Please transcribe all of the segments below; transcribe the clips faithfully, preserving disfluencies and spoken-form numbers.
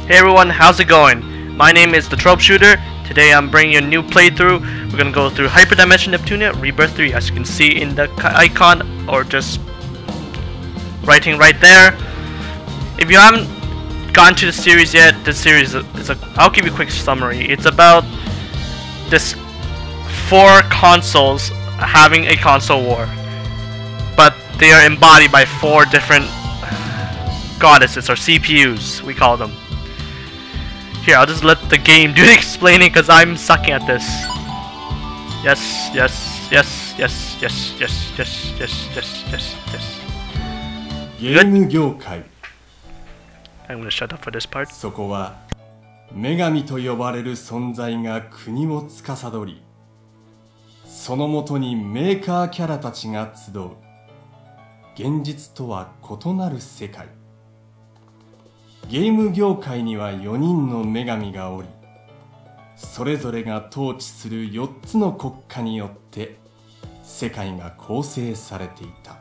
Hey everyone, how's it going? My name is the Trope Shooter. Today I'm bringing you a new playthrough. We're gonna go through Hyperdimension Neptunia Rebirth three, as you can see in the icon, or just writing right there. If you haven't gone to the series yet, this series is a, I'll give you a quick summary. It's about this four consoles having a console war, but they are embodied by four different goddesses, or C P Us, we call them. Here, I'll just let the game do the explaining because I'm sucking at this. Yes, yes, yes, yes, yes, yes, yes, yes, yes, yes, yes. ゲーム業界 I'm gonna shut up for this part. そこは女神と呼ばれる存在が国を司り、そのもとにメーカーキャラたちが集う現実とは異なる世界。ゲーム業界にはよにんの女神がおり、それぞれが統治するよっつの国家によって世界が構成されていた。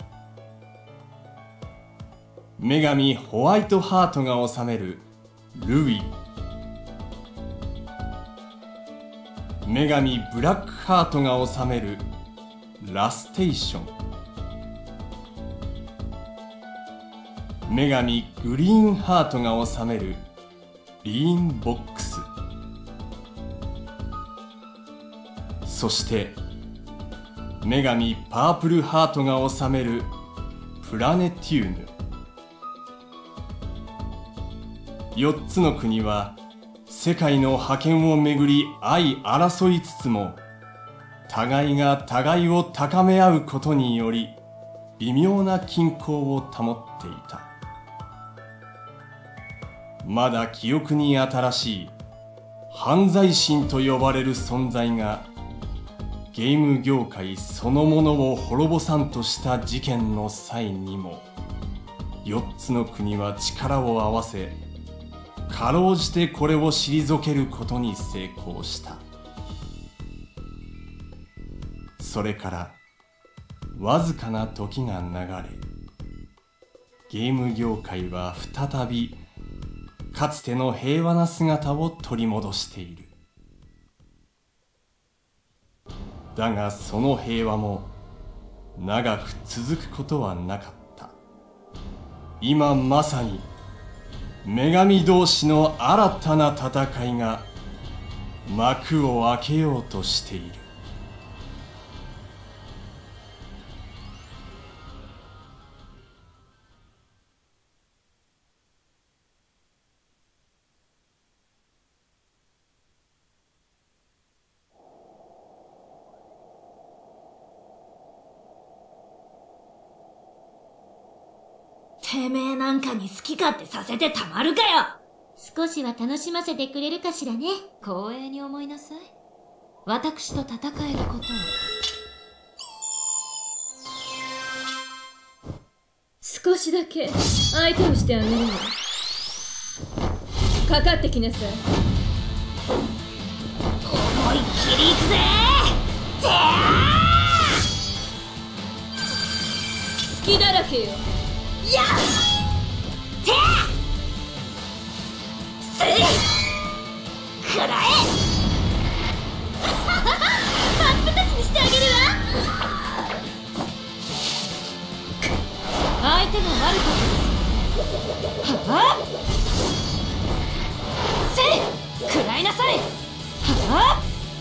女神ホワイトハートが治めるルイ、女神ブラックハートが治めるラステーション、女神グリーンハートが治めるリーンボックス、そして女神パープルハートが治めるプラネテューヌ。よっつの国は世界の覇権をめぐり相争いつつも、互いが互いを高め合うことにより微妙な均衡を保っていた。まだ記憶に新しい犯罪神と呼ばれる存在がゲーム業界そのものを滅ぼさんとした事件の際にも、よっつの国は力を合わせ、かろうじてこれを退けることに成功した。それからわずかな時が流れ、ゲーム業界は再びかつての平和な姿を取り戻している。だがその平和も長く続くことはなかった。今まさに女神同士の新たな戦いが幕を開けようとしている。 てめえなんかに好き勝手させてたまるかよ。 少しは楽しませてくれるかしらね。光栄に思いなさい。私と戦えることを。 少しだけ相手をしてあげるよ。かかってきなさい。 思いっきりいくぜー。ぜー好きだらけよ。やってせいくらえ真っ二つにしてあげるわ。 相手が悪かったです。はぁせいくらいなさい。は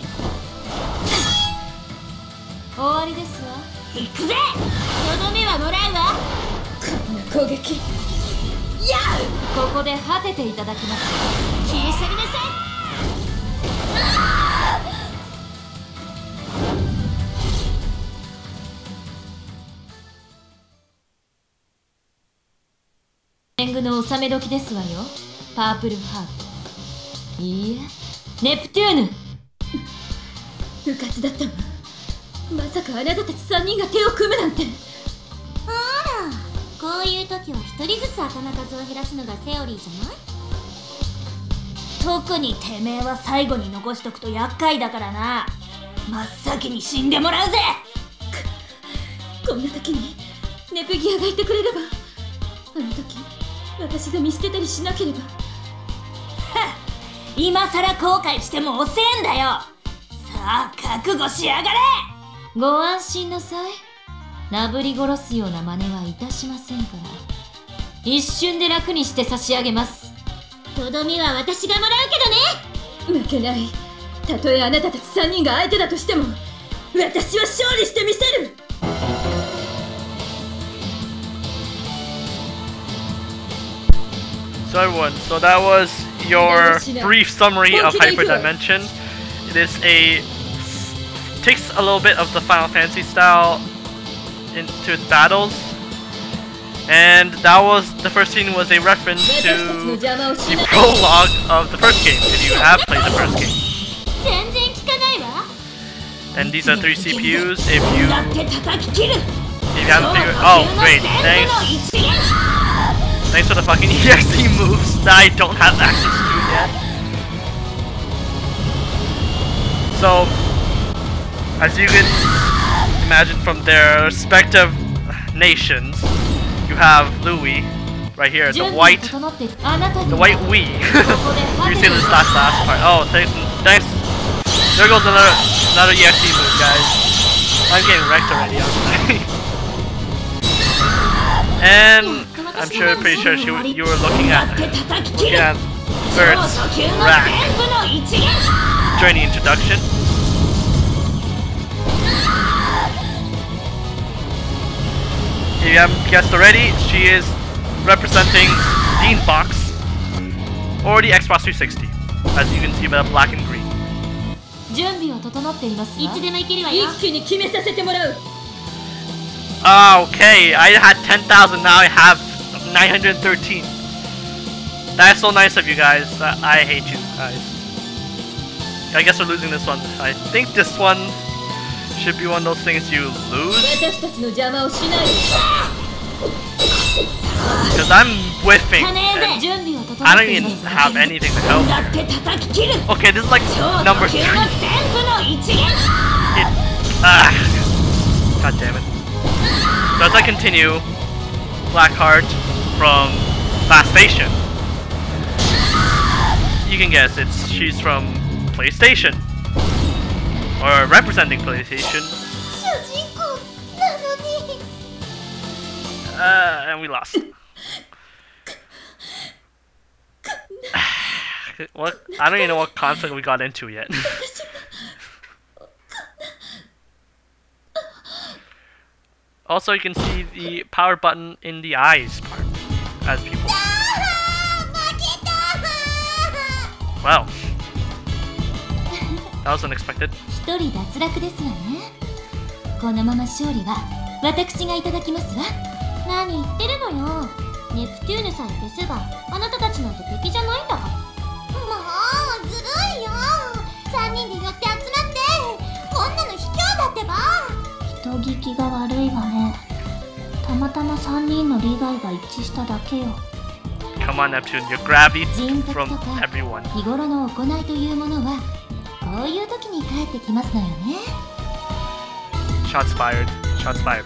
ぁ終わりですわ。 行くぜ。 とどめはもらうわ。 攻撃やここで果てていただきます。 切り去りなさい。 天狗の納め時ですわよ。パープルハート、いいえネプテューヌ。 部活だったわ。まさかあなたたちさんにんが手を組むなんて。 あら、こういう時は一人ずつ頭数を減らすのがセオリーじゃない？ 特にてめえは最後に残しとくと厄介だからな。真っ先に死んでもらうぜ。こんな時にネプギアがいてくれれば。あの時私が見捨てたりしなければ。 今さら後悔しても遅えんだよ。さあ覚悟しやがれ。 ご安心なさい。なぶり殺すような真似はいたしませんから。一瞬で楽にして差し上げます。 とどみは私がもらうけどね。 負けない。たとえあなたたちさんにんが相手だとしても、私は勝利してみせる。 So everyone, so that was your brief summary of Hyperdimension. It is a takes a little bit of the Final Fantasy style into its battles, and that was the first scene was a reference to the prologue of the first game. If you have played the first game, 全然効かないわ。 and these are three C P Us. If you だって叩き切る。 if you haven't figured, oh great, thanks. Thanks for the fucking E X E moves that I don't have access to yet. So, as you can imagine from their respective nations, you have Louis right here, the white, the white Wii. You see this last last part. Oh, thanks, thanks. There goes another another E X E move, guys. I'm getting wrecked already. I'm sorry. And I'm sure, pretty sure she, you were looking at looking at Bert's rack during the introduction. If you haven't guessed already, she is representing Dean Fox or the Xbox three sixty, as you can see by the black and green. 準備は整っていますわ。 いつでもいけるわよ。 一気に決めさせてもらう。 Okay, I had ten thousand, now I have nine hundred thirteen. That's so nice of you guys. I, I hate you guys. I guess we're losing this one. I think this one should be one of those things you lose. 私たちの邪魔をしない。 Because I'm whiffing. And I don't even have anything to help. だって叩き切る。 Okay, this is like 超 number 特 three. 急の全部の一撃。 It, ah, God damn it. So as I continue, Blackheart from Last Station. You can guess it's she's from PlayStation. Or representing PlayStation. 主人公なのに。 Uh, and we lost. What? I don't even know what conflict we got into yet. Also, you can see the power button in the eyes part as people. Wow. That was unexpected. 一人脱落ですわね。このまま勝利は私がいただきますわ。 何言ってるのよ。ネプテューヌさえ消せばあなたたちなんて敵じゃないんだから。もうずるいよ。さんにんで寄って集まってこんなの卑怯だってば。人聞きが悪いわね。たまたまさんにんの利害が一致しただけよ。 Come on, Neptune, you're grabbing from everyone. 日頃の行いというものはこういう時に返ってきますのよね。 Shots fired. Shots fired.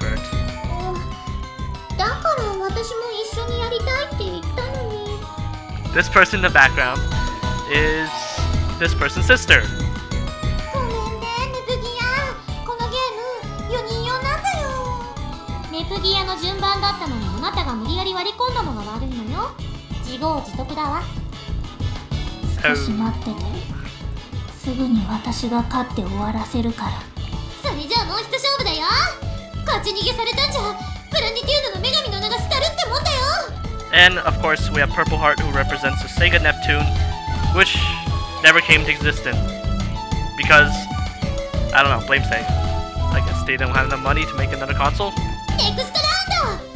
だから私も一緒にやりたいって言ったのに。 This person in the background is this person's sister. ごめんね、ネプギア。このゲームよにん用なんだよ。ネプギアの順番だったのにあなたが無理やり割り込んだのが悪いのよ。自業自得だわ。 少し待ってて。すぐに私が勝って終わらせるから。それじゃあもう一勝負だよ。勝ち逃げされたんじゃプラネテューヌの女神の名が廃るってもんだよ。 And of course, we have Purple Heart, who represents the Sega Neptune, which never came to existence because I don't know, blame Sega. I guess they don't have enough money to make another console. ネクストラウンド。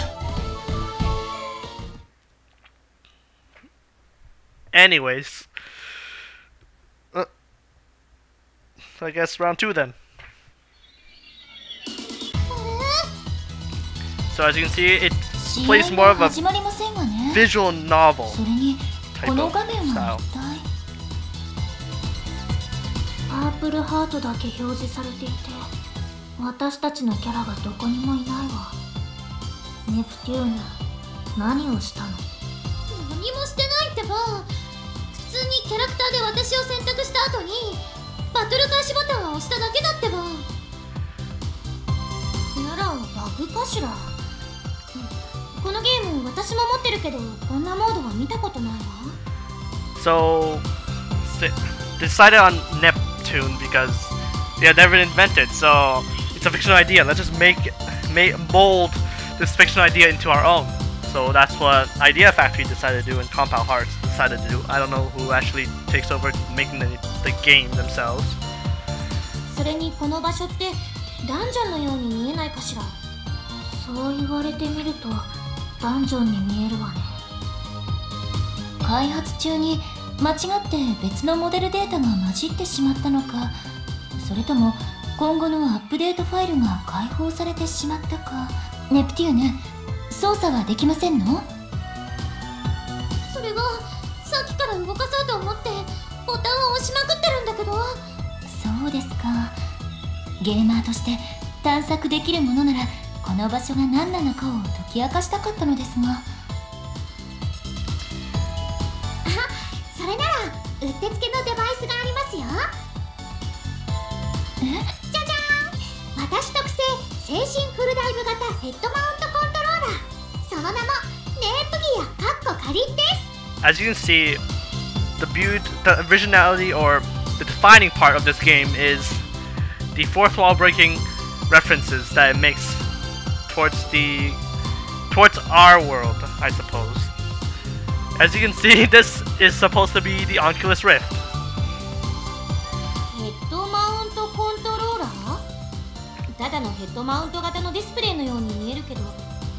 Anyways, uh, I guess round two then. So as you can see, it plays more of a visual novel type of style. パープルハートだけ表示されていて、私たちのキャラがどこにもいないわ。ネプテューヌ、何をしたの？何もしてないってば。普通にキャラクターで私を選択した後にバトル開始ボタンを押しただけだってば。ならバグかしら。このゲーム私も持ってるけど、こんなモードは見たことないわ。 So decided on Neptune because they had never invented, so it's a fictional idea. Let's just make make mold this fictional idea into our own. So that's what Idea Factory decided to do and Compound Hearts decided to do. I don't know who actually takes over making the, the game themselves. それにこの場所ってダンジョンのように見えないかしら。そう言われてみるとダンジョンに見えるわね。 開発中に間違って別のモデルデータが混じってしまったのか、それとも今後のアップデートファイルが解放されてしまったか。ネプテューヌ、操作はできませんの？ それがさっきから動かそうと思ってボタンを押しまくってるんだけど。 そうですか。ゲーマーとして探索できるものならこの場所が何なのかを解き明かしたかったのですが。 あ、それならうってつけのデバイスがありますよ。 え？ じゃじゃーん、私特製精神フルダイブ型ヘッドマウントコントローラー、その名もネープギアカッコ仮です。 As you can see, the beauty, the originality, or the defining part of this game is the fourth wall breaking references that it makes towards the towards our world, I suppose. As you can see, this is supposed to be the Oculus Rift. ヘッドマウントコントローラー？ただのヘッドマウント型のディスプレイのように見えるけど。ま、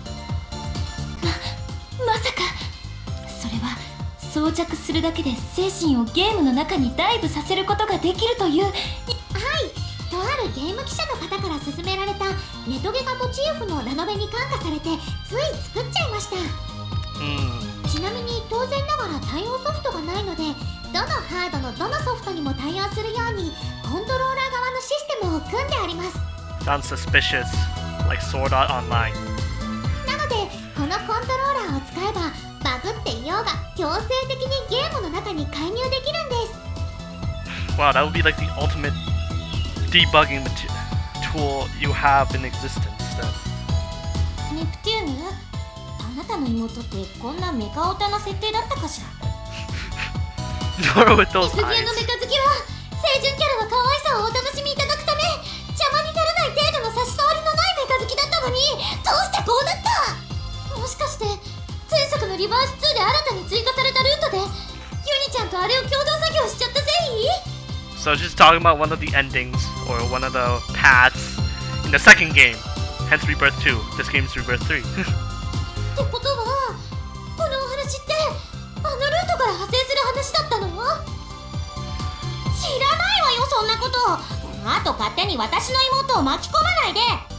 まさかそれは装着するだけで精神をゲームの中にダイブさせることができるという。 はい、とあるゲーム記者の方から勧められたネトゲがモチーフのラノベに感化されてつい作っちゃいました。 Hmm. ちなみに当然ながら対応ソフトがないので、どのハードのどのソフトにも対応するようにコントローラー側のシステムを組んであります。 Sounds suspicious, like Sword Art Online. なのでこのコントローラーを使えばバグっていようが強制的にゲームの中に介入できるんです。 Wow, that would be like the ultimate debugging mate- tool you have in existence then. ネプテューヌ、あなたの妹ってこんなメカオタな設定だったかしら。 Nora with those ネプ eyes. ゲのメカ好きは清純キャラの可愛さをお楽しみいただくため邪魔にならない程度の差し障りのないメカ好きだったのに、どうしてこうなった？もしかして前作のリバースツーで新たに追加されたルートでユニちゃんとあれを共同作業しちゃったせい？ So she's talking about one of the endings or one of the paths in the second game. Hence Rebirth two. This game is Rebirth three. ってことはこのお話ってあのルートから派生する話だったの？知らないわよ、そんなこと。あと勝手に私の妹を巻き込まない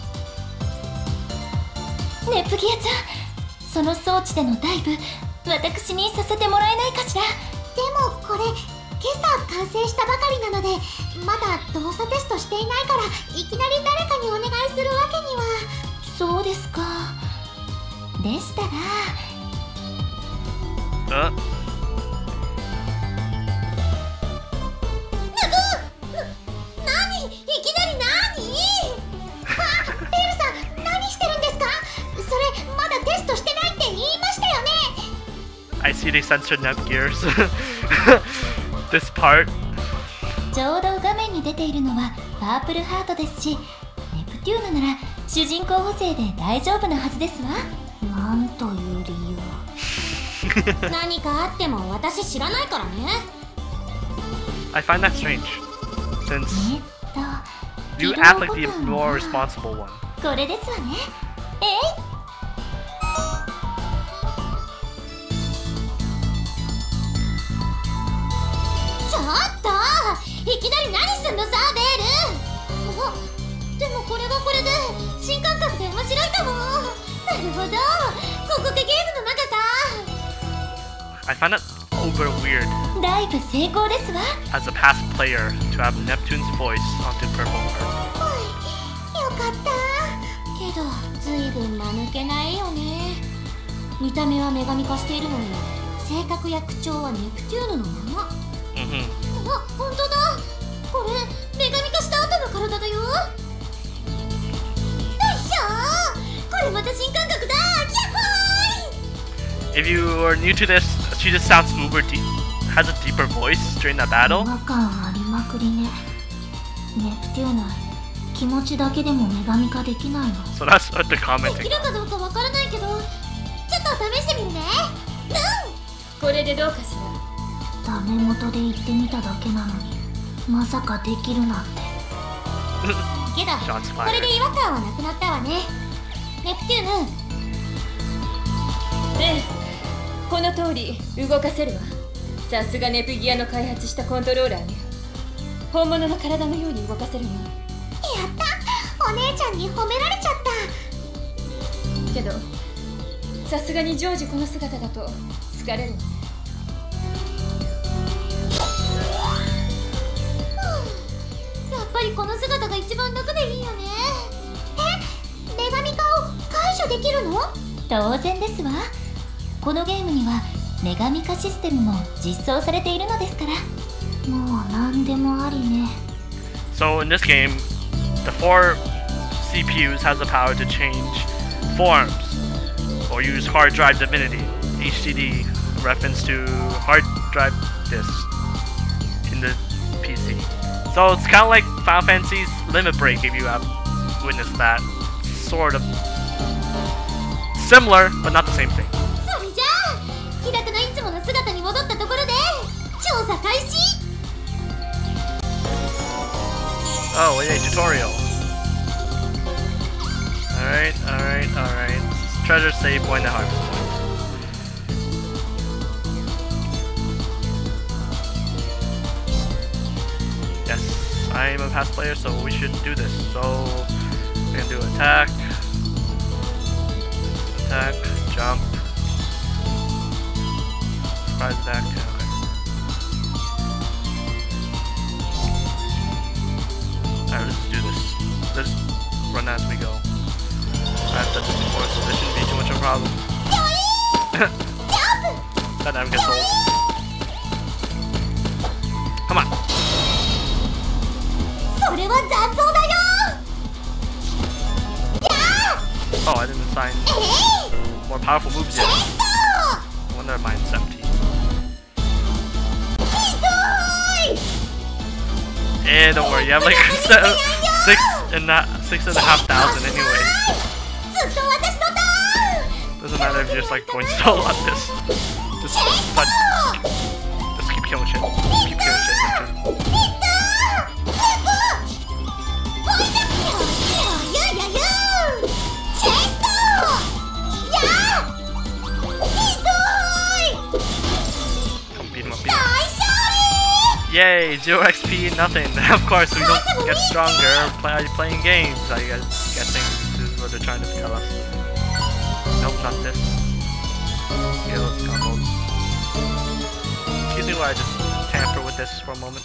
で。 ネプギアちゃん、その装置でのダイブ私にさせてもらえないかしら。 でもこれ今朝完成したばかりなのでまだ動作テストしていないから、いきなり誰かにお願いするわけには。 そうですか。でしたら Uh, 何？いきなり何？あ、ベルさん、何してるんですか？それまだテストしてないって言いましたよね。 I see they censored Netgears. This part. ちょうど画面に出ているのはパープルハートですし、ネプテューヌなら主人公補正で大丈夫なはずですわ。 なんという理由。何かあっても私知らないからね。 I find that strange, since えっと you 起動 act like the ボタン more は responsible one. これですわね。えい、 ちょっといきなり何すんのさ、ベール。あ、でもこれはこれで新感覚で面白いかも。なるほど、ここがゲームの中か。 I find that uber weird ダイブ成功ですわ。 as a past player to have Neptune's voice onto Purple Heart. よかった。けどずいぶん間抜けないよね。見た目は女神化しているのに性格や口調はネプテューヌのまま。 Mm-hmm. あ、本当だ。これ女神化した後の体だよ。よいしょー、これまた新感覚だ。キャッホーイ。 If you are new to this, she just sounds uber deep, has a deeper voice during that battle. 違和感ありまくりね。ネプテューヌ、気持ちだけでも女神化できないの？ So that's what they're で commenting. きるかどうかわからないけど、ちょっと試してみるね。 これでどうかしら。 ダメ元で言ってみただけなのに、まさかできるなんて。 けど Shots これ fired. で違和感はなくなったわね。ネプテューヌ、 ええ、この通り動かせるわ。さすがネプギアの開発したコントローラーね。本物の体のように動かせるの。 やった、お姉ちゃんに褒められちゃった。 けどさすがに常時この姿だと疲れるわね。 やっぱりこの姿が一番楽でいいよね。え、女神化を解除できるの？ 当然ですわ。このゲームには女神化システムも実装されているのですから。もう何でもありね。 So in this game, the four C P Us has the power to change forms or use hard drive divinity. H D D reference to hard drive disk in the P C. So it's kind of like Final Fantasy's Limit Break if you have witnessed that. Sort of similar, but not the same thing. それじゃあ、キラクのいつもの姿に戻ったところで調査開始。 Oh, yeah, tutorial. Alright, alright, alright. Treasure save point and harvest point. Yes, I am a past player, so we should do this. So, we're gonna do attack, attack, jump, surprise attack. Okay. Alright, let's do this. Let's run as we go. I've done this before, so this shouldn't be too much of a problem. That never gets old. Come on. それは残像だよ。や Oh, I didn't assign ー、えい、 more powerful moves チェ yet. スト No wonder mine's empty. ひどい。 Eh, don't worry, you have like seven, six and a, six and a half thousand anyway. ずっと私のターン。 Doesn't matter if you're just like going solo on this. Just, but, just keep killing shit. Keep killing shit. Come beat him up, beat him up. Yay, zero X P, nothing. Of course, we don't get stronger by playing games. I guess, guessing this is what they're trying to tell us. Nope, not this. Okay, let's combos. Excuse me while I just tamper with this for a moment.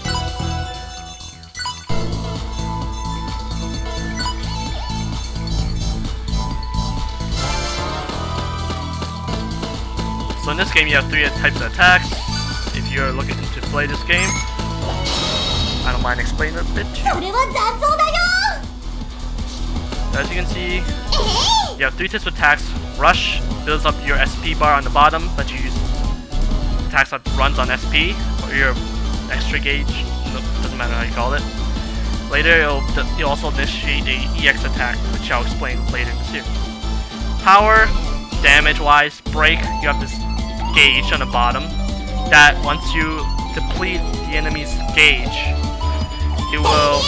So in this game, you have three types of attacks. If you're looking to play this game, I don't mind explaining a bit to you. それは残像だよ。 As you can see, you have three types of attacks. Rush builds up your S P bar on the bottom, but you use attacks that runs on S P or your extra gauge. No, doesn't matter how you call it. Later, you'll, you'll also initiate a E X attack, which I'll explain later in the series. Power, damage-wise, break. You have this gauge on the bottom that once you deplete the enemy's gauge, it will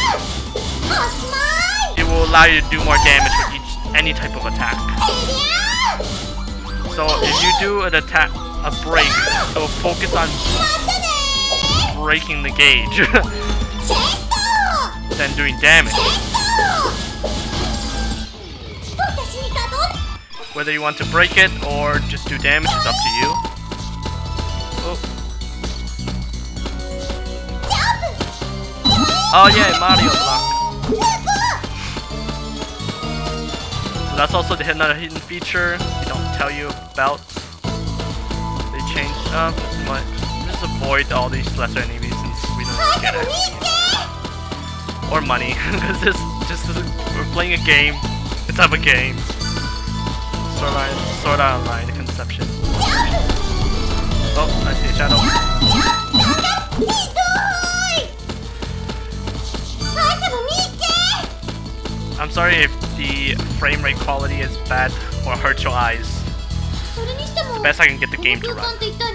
it will allow you to do more damage with each any type of attack. So if you do an attack, a break, it will focus on breaking the gauge than doing damage. Whether you want to break it or just do damage is up to you. Oh, oh yeah, Mario block. So that's also the another hidden feature they don't tell you about. They change. Um, my, just avoid all these lesser enemies since we don't get it. Or money, because this just we're playing a game. It's not a game. Sword Art, Sword Art Online conception. Oh, I see a shadow. I'm sorry if the frame rate quality is bad or hurts your eyes. It's the best I can get the game to run. It,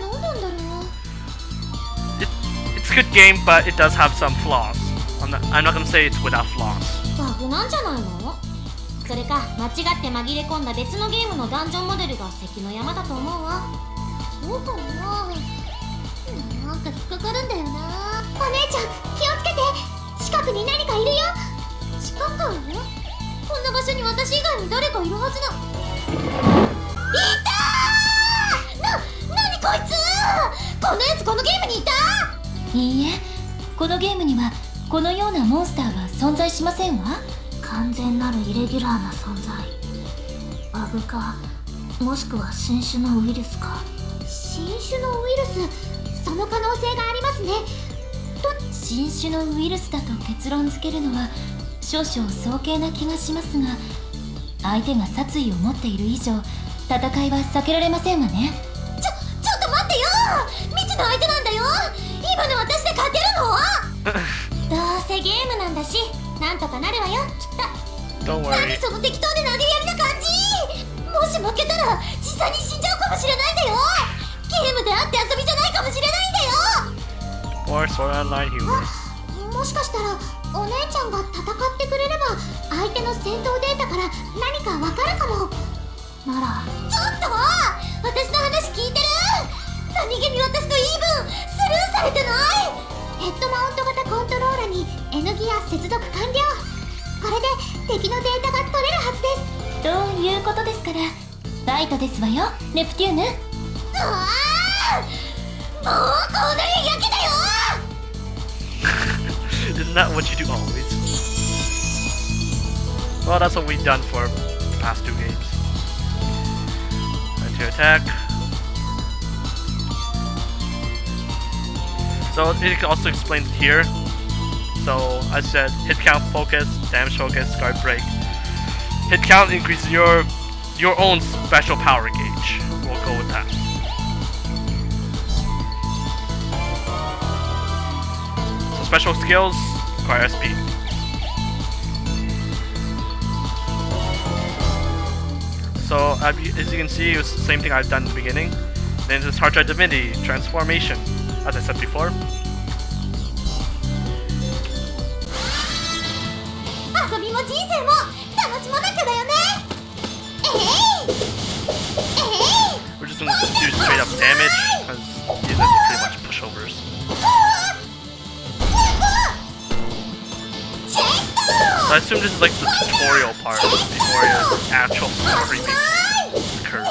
it's a good game, but it does have some flaws. I'm not, I'm not gonna say it's without flaws. バグなんじゃないの？それか間違って紛れ込んだ別のゲームのダンジョンモデルが関の山だと思うわ。そうかな。なんか引っかかるんだよな。お姉ちゃん気をつけて。近くに何かいるよ。近く？こんな場所に私以外に誰かいるはずだ。いたー！な、なにこいつ！このやつこのゲームにいた？ いいえ、このゲームにはこのようなモンスターは存在しませんわ。 完全なるイレギュラーな存在。バグか、もしくは新種のウイルスか。新種のウイルス、その可能性がありますね。と新種のウイルスだと結論付けるのは少々早計な気がしますが、相手が殺意を持っている以上戦いは避けられませんわね。 ちょ、ちょっと待ってよ。未知の相手なんだよ。今の私で勝てるの？どうせゲームなんだし、なんとかなるわよ、きっと。 Don't worry. 何その適当で投げやりな感じ。もし負けたら実際に死んじゃうかもしれないんだよ。ゲームであって遊びじゃないかもしれないんだよ。 Or Sword Art Online humor. もしかしたらお姉ちゃんが戦ってくれれば相手の戦闘データから何かわかるかも。ならちょっと私の話聞いてる？何気に私の言い分スルーされてない？ヘッドマウント型コントローラに N ギア接続完了。これで敵のデータが取れるはずです。 ということですからバイトですわよ、ネプテューヌ。 ああ、もうこんなに焼けだよ。 Isn't that what you do always? Well, that's what we've done for the past two games. And to attack. So it also explains it here. So I said hit count, focus, damage focus, guard break. Hit count increases your your own special power gauge. We'll go with that. So special skills require S P. So as you can see, it was the same thing I've done in the beginning. Then this Hard Drive Divinity transformation, as I said before. 遊びも人生も楽しまなきゃだよね。えい、えい。 We're just gonna do straight up damage because these are pretty much pushovers. So I assume this is like the tutorial part before your actual story occurs.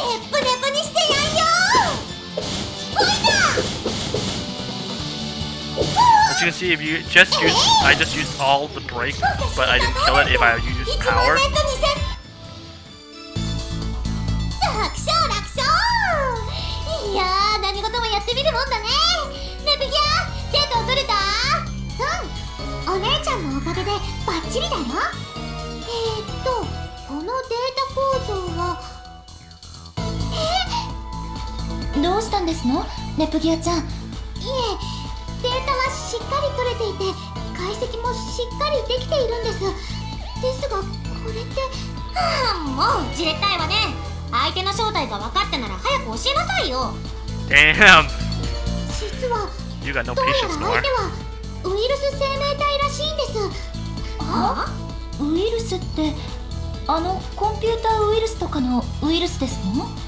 As you can see, if you just use, I just used all the break, but I didn't kill it if I used power. 楽勝楽勝。いやー、何事もやってみるもんだね。ネプギア、データを取れた？うん、お姉ちゃんのおかげでバッチリだよ。えーっと、このデータ構造はえ？どうしたんですの、ネプギアちゃん。いえ、 データはしっかり取れていて解析もしっかりできているんです。ですがこれって、はあ、もうじれったいわね。相手の正体が分かったなら早く教えなさいよ。 Damn! 実は You got no どうやら patience 相 more. 手はウイルス生命体らしいんです。はあ？ ウイルスってあのコンピューターウイルスとかのウイルスですの？ はい、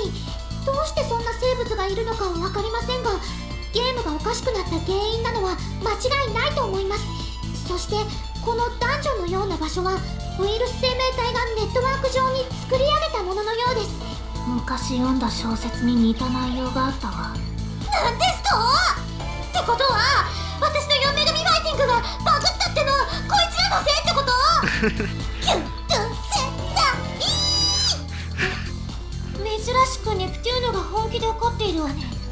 どうしてそんな生物がいるのかは分かりませんが、ゲームがおかしくなった原因なのは間違いないと思います。そしてこのダンジョンのような場所はウイルス生命体がネットワーク上に作り上げたもののようです。昔読んだ小説に似た内容があったわ。なんですか？ってことは私のよんメガミファイティングがバグったってのはこいつらのせいってこと？キュンキュンセッタイ珍しくネプテューヌが本気で怒っているわね。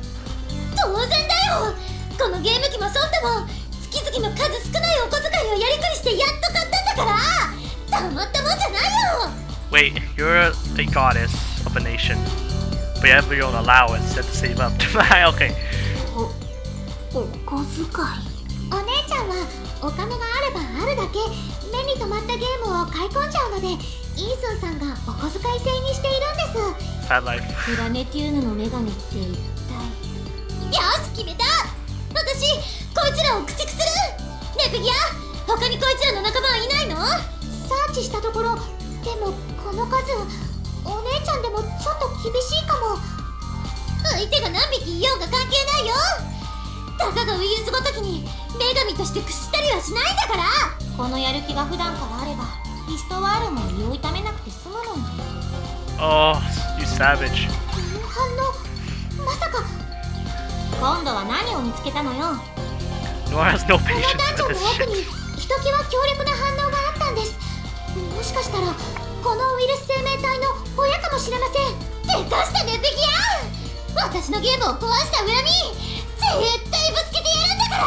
してやっと買ったんだからたまったもんじゃないよ。 Wait, you're a goddess of a nation, but you have your own allowance. You have to save up. Okay. お小遣い。お姉ちゃんはお金があればあるだけ目に留まったゲームを買い込んじゃうので、イースンさんがお小遣い制にしているんです。 Sad life. プラネティウムの女神って一体。よし決めた。私こいつらを駆逐する。ネプギア、他にこいつらの仲間はいないの？サーチしたところ、でもこの数お姉ちゃんでもちょっと厳しいかも。相手が何匹いようが関係ないよ。たかがウイルスごときに女神として屈したりはしないんだから。このやる気が普段からあればヒストワールも身を痛めなくて済むのに。 Oh, you savage. 反応まさか。今度は何を見つけたのよ。 Noir has no この patience ダンジ for ョン this の奥 shit. にひときわ強力な反応があったんです。もしかしたらこのウイルス生命体の親かもしれません。でかしたネプギア、私のゲームを壊した恨み絶対ぶつけてやるんだから。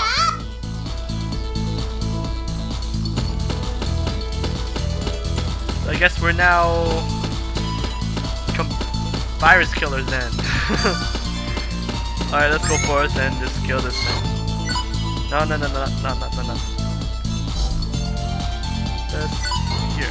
I guess we're now com virus killers then. Alright, let's go forth and just kill this thing. No, no, no, no, no, no, no, no. That's here.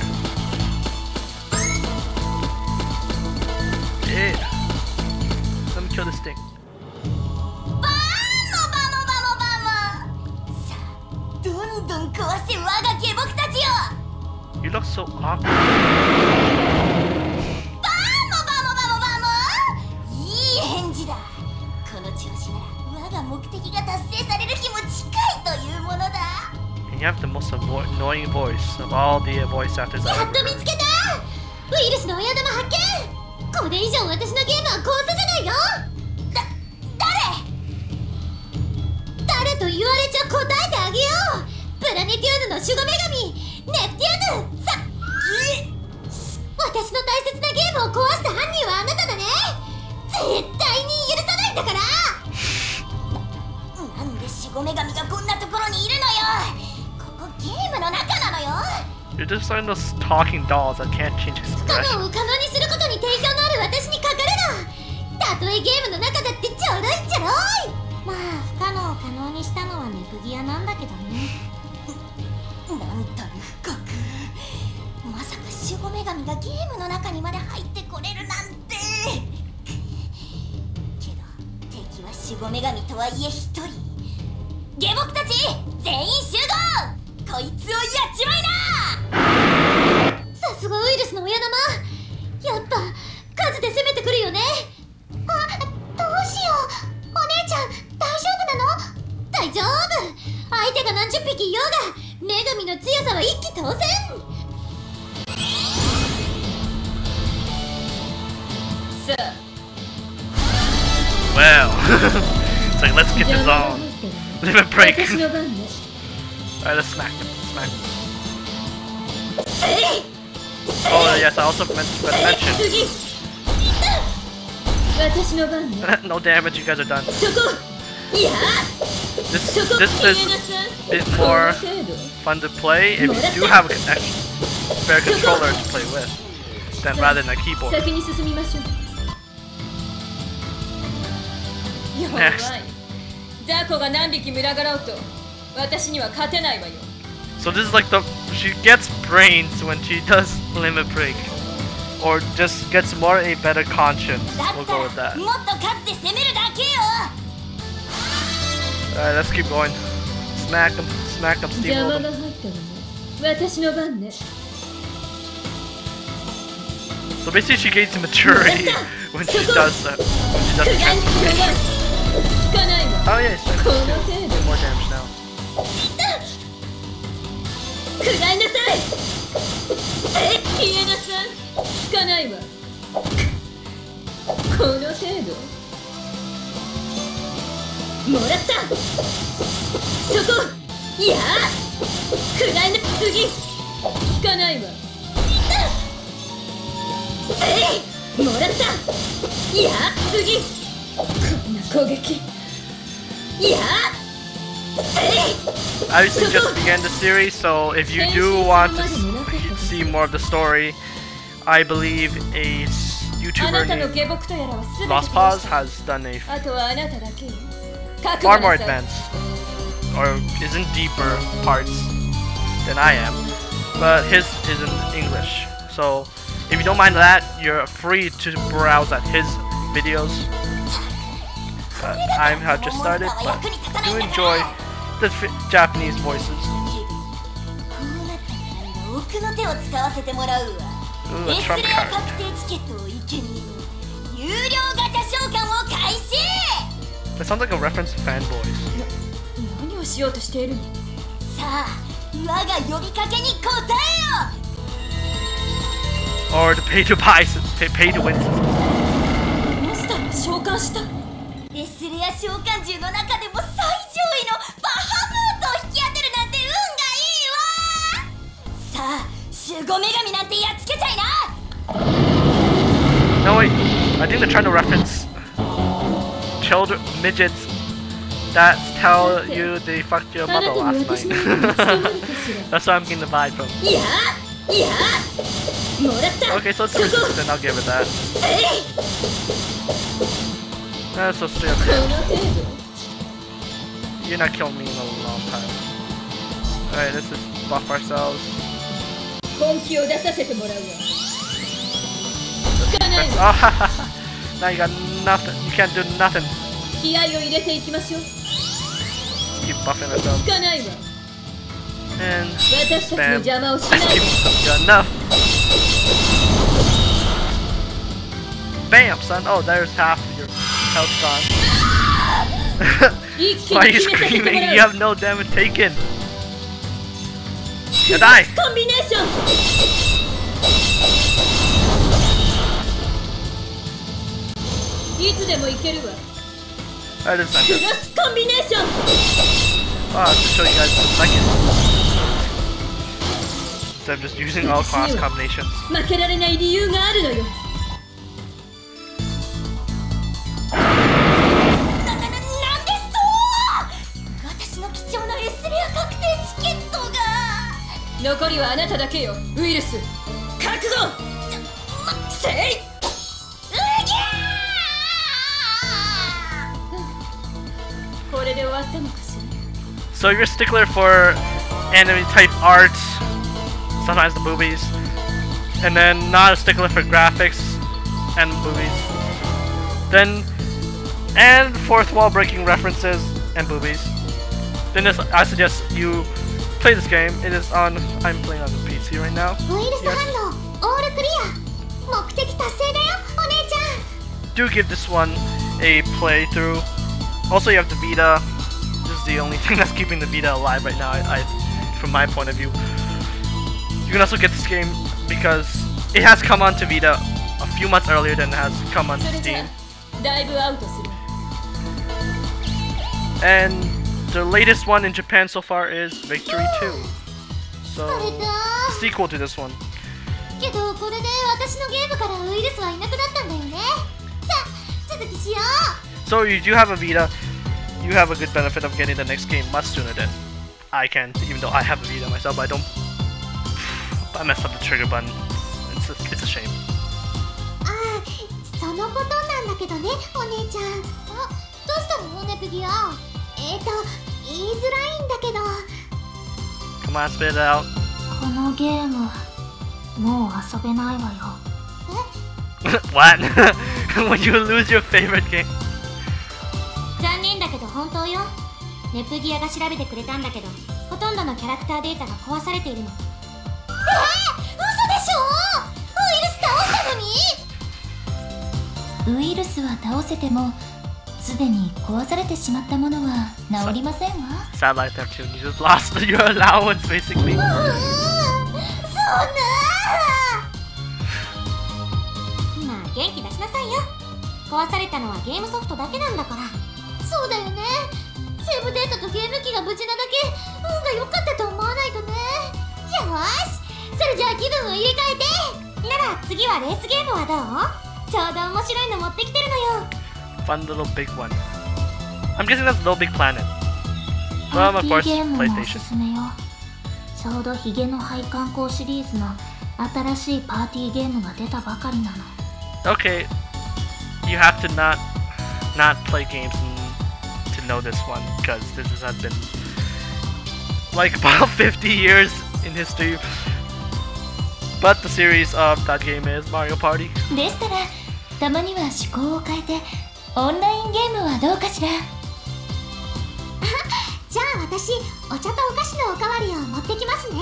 Yeah. Let me kill this thing. バモバモバモバモ。さあどんどん壊せ我が下僕たちよ。 You look so awkward. バモバモバモバモ。いい返事だ。この調子なら我が目的が達成される日も近いというものだ。 And you have the most avo annoying voice of all the uh, voice actors I've やっ ever と見 heard. つけた。ウイルスの親玉発見。これ以上私のゲームは壊させないよ。だ誰誰と言われちゃ答えてあげよう。プラネティウムの守護女神ネプティウムさ。私の大切なゲームを壊した犯人はあなただね。絶対に許さないんだから。なんで守護女神がこんなところにいるのよ。ここゲームの中なのよ。 You're just like those talking dolls that can't change 不可 expression. 能を可能にすることに定評のある私にかかるな。たとえゲームの中だってちょろいちょろい。まあ不可能を可能にしたのはネプギアなんだけどね。なんたる深く。まさか守護女神がゲームの中にまで入ってこれるなんて。けど敵は守護女神とはいえ一人。下僕たち全員集合。こいつをやっちまいな。さすがウイルスの親玉。やっぱ数で攻めてくるよね。あ、どうしよう。お姉ちゃん大丈夫なの？大丈夫。相手が何十匹いようが女神の強さは一気当然。 さあ Well, it's like let's get this on. Limit break. 私の番ね。 Alright, let's smack him. Smack him. Oh yes, I also meant to mention. 次私の番ね。 No damage, you guys are done. そこいや This そこ this 消え is なさい。 a bit この more 程度 fun to play if you do have a connection, spare controller to play with, than rather than a keyboard. 先に進みましょう。やばい。 Next. 雑魚が何匹群がろうと私には勝てないわよ。 So this is like the she gets brains when she does limit break, or just gets more a better conscience. だ We'll った go with ら that. もっと数で攻めるだけよ。 Alright, let's keep going. Smack him, smack him, 邪 steamroll 魔 him. が入ったわね。私の番ね。 So basically, she gains maturity when she does that. When she 苦 does the 眼に弱い。 transformation. 効かないわ。 Oh yeah, she's この doing 程度。 more damage now. くらいなさい。え、消えなさい。効かないわ。この程度。もらった。そこ。いや。くらいな。次。効かないわ。えい、もらった。いや、次。こんな攻撃。いや。 I recently just began the series, so if you do want to see more of the story, I believe a YouTuber named Lost Pause has done a far more advanced, or is in deeper parts than I am, but his is in English. So if you don't mind that, you're free to browse at his videos. But I have just started, but do enjoy the f Japanese voices. Ooh, a trump card. That sounds like a reference to fanboys. Or the pay to buy, pay, pay to win system. レスレア召喚獣の中でも最上位のバハムートを引き当てるなんて運がいいわ。さあ、守護女神なんてやっつけちゃいな。 No wait, I think they're trying to reference children, midgets that tell you they fucked your mother last night. That's where I'm getting the vibe from. Okay, so it's resistant, I'll give it that. That's so silly. You're not killing me in a long time. Alright, let's just buff ourselves. Oh, now you got nothing. You can't do nothing. Keep buffing ourselves. And spam. Got enough. Bam, son. Oh, there's half of your health gone. Why are you screaming? You have no damage taken. You die. That is not good. Oh, I'll just show you guys in a second. Instead of just using all class combinations. So you're a stickler for anime type art, sometimes the boobies, and then not a stickler for graphics and boobies. Then, and fourth wall breaking references and boobies. Then this, I suggest you play this game. It is on, I'm playing on the P C right now. Yes. Do give this one a playthrough. Also, you have the Vita. This is the only thing that's keeping the Vita alive right now, I, I, from my point of view. You can also get this game because it has come onto Vita a few months earlier than it has come onto Steam. And the latest one in Japan so far is Victory two. So, the sequel to this one. So you do have a Vita, you have a good benefit of getting the next game much sooner than I can, even though I have a Vita myself, but I don't... I messed up the trigger button. It's a, it's a shame. Come on, spit it out. What? When you lose your favorite game? 残念だけど本当よ。ネプギアが調べてくれたんだけど、ほとんどのキャラクターデータが壊されているの。えー、嘘でしょ？ウイルス倒したのに？ウイルスは倒せても、すでに壊されてしまったものは治りませんわ。 Sad life Neptune, you just lost your allowance basically. うーん、そうなー。まあ元気出しなさいよ。壊されたのはゲームソフトだけなんだから。そうだよね。セーブデータとゲーム機が無事なだけ運が良かったと思わないとね。よーし、それじゃあ気分を入れ替えて。なら次はレースゲームはどう？ちょうど面白いの持ってきてるのよ。 Fun little big one. I'm guessing that's Little Big Planet. Well, パ of ーティ course, ーゲームもお PlayStation. すすめよ。ちょうどヒゲの配管工シリーズの新しいパーティーゲームが出たばかりなの。 Okay, you have to not not play games and to know this one because this has been like about fifty years in history. But the series of that game is Mario Party. でしたらたまには趣向を変えてオンラインゲームはどうかしら。 じゃあ私お茶とお菓子のおかわりを持ってきますね。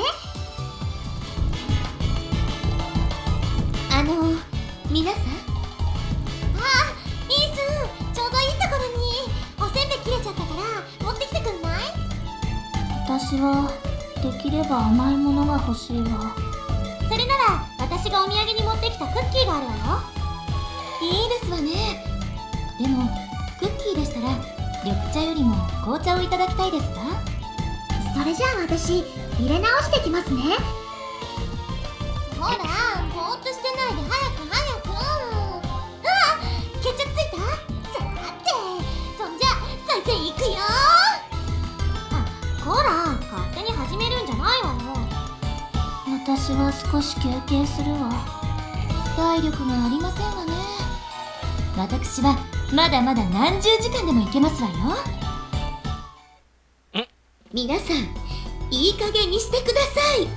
あの皆さん、 ああ、イースン、ちょうどいいところにおせんべい切れちゃったから持ってきてくんない？ 私はできれば甘いものが欲しいわ。 それなら私がお土産に持ってきたクッキーがあるわよ。 いいですわね。でもクッキーでしたら緑茶よりも紅茶をいただきたいですか？ それじゃあ私入れ直してきますね。ほら、ぼーっとしてないで早く早く。あ、決着ついた？さて、そんじゃ再生いくよ。あ、こら、勝手に始めるんじゃないわよ。 私は少し休憩するわ。体力がありませんわね。私はまだまだ何十時間でもいけますわよ。 皆さん、いい加減にしてください。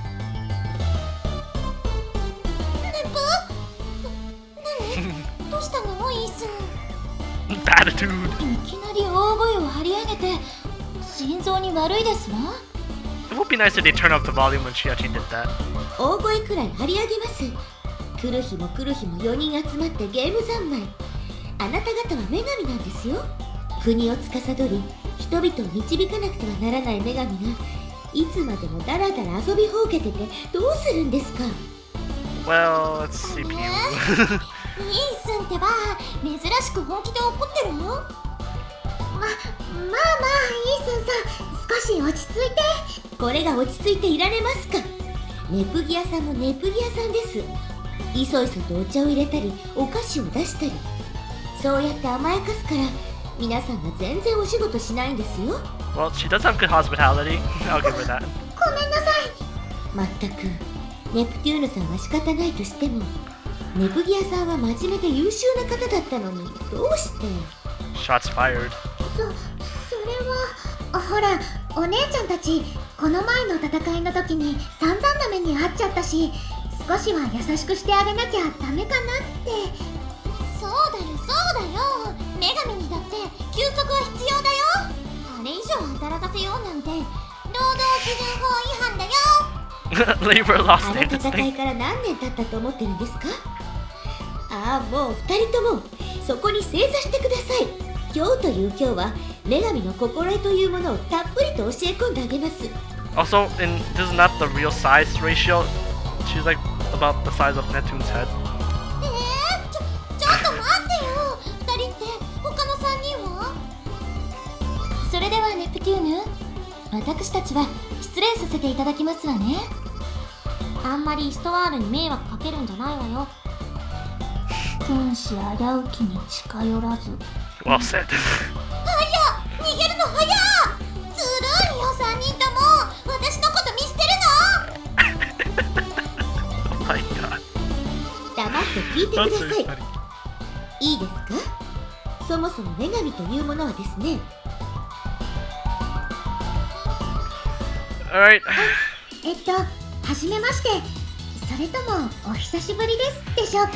何？どうしたの、イースン？ Attitude. いきなり大声を張り上げて心臓に悪いですわ。 It would be nice if they turn up the volume when she actually did that. 大声くらい張り上げます。来る日も来る日もよにん集まってゲーム三昧。あなた方は女神なんですよ。国を司り人々を導かなくてはならない女神がいつまでもダラダラ遊びほうけててどうするんですか？ Well, it's C P U. イースンってば珍しく本気で怒ってるよ。ま、まあまあイースンさん、少し落ち着いて。 これが落ち着いていられますか？ネプギ屋さんもネプギ屋さんです。いそいそとお茶を入れたりお菓子を出したり、そうやって甘やかすから皆さんが全然お仕事しないんですよ。 Well, she does have good hospitality. I'll give her that. ごめんなさい。 まったくネプテューヌさんは仕方ないとしても、ネプギ屋さんは真面目で優秀な方だったのにどうして？ Shots fired. そ、それはほら、お姉ちゃんたちこの前の戦いの時に散々な目に遭っちゃったし、少しは優しくしてあげなきゃダメかなって。そうだよそうだよ、女神にだって休息は必要だよ。あれ以上働かせようなんて労働基準法違反だよ。 Labor law あの standards 戦 thing. いから何年経ったと思ってるんですか？ああ、もう二人ともそこに正座してください。今日という今日は女神の心得というものをたっぷりと教え込んであげます。 Also, in this is not the real size ratio. She's like about the size of Neptune's head. えー、ちょ、ちょっと待ってよ。二人って他の三人は？ それではネプテューヌ、私たちは失礼させていただきますわね。 あんまりストワールに迷惑かけるんじゃないわよ。 君子危うきに近寄らず。 Well said. 逃げるの早っ。ずるいよ三人とも。私のこと見捨てるの？ Oh my god. 黙って聞いてくだ That's さ very い。 funny. いいですか？そもそも女神というものはですね、 Alright. えっと、はじめまして。それともお久しぶりですでしょうか。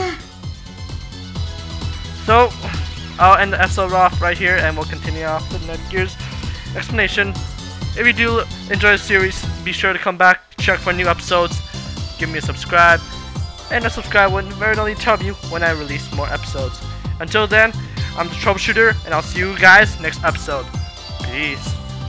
So, I'll end the episode off right here and we'll continue off with Netgear's explanation. If you do enjoy the series, be sure to come back, check for new episodes, give me a subscribe, and a subscribe will invariably tell you when I release more episodes. Until then, I'm the Troubleshooter, and I'll see you guys next episode. Peace.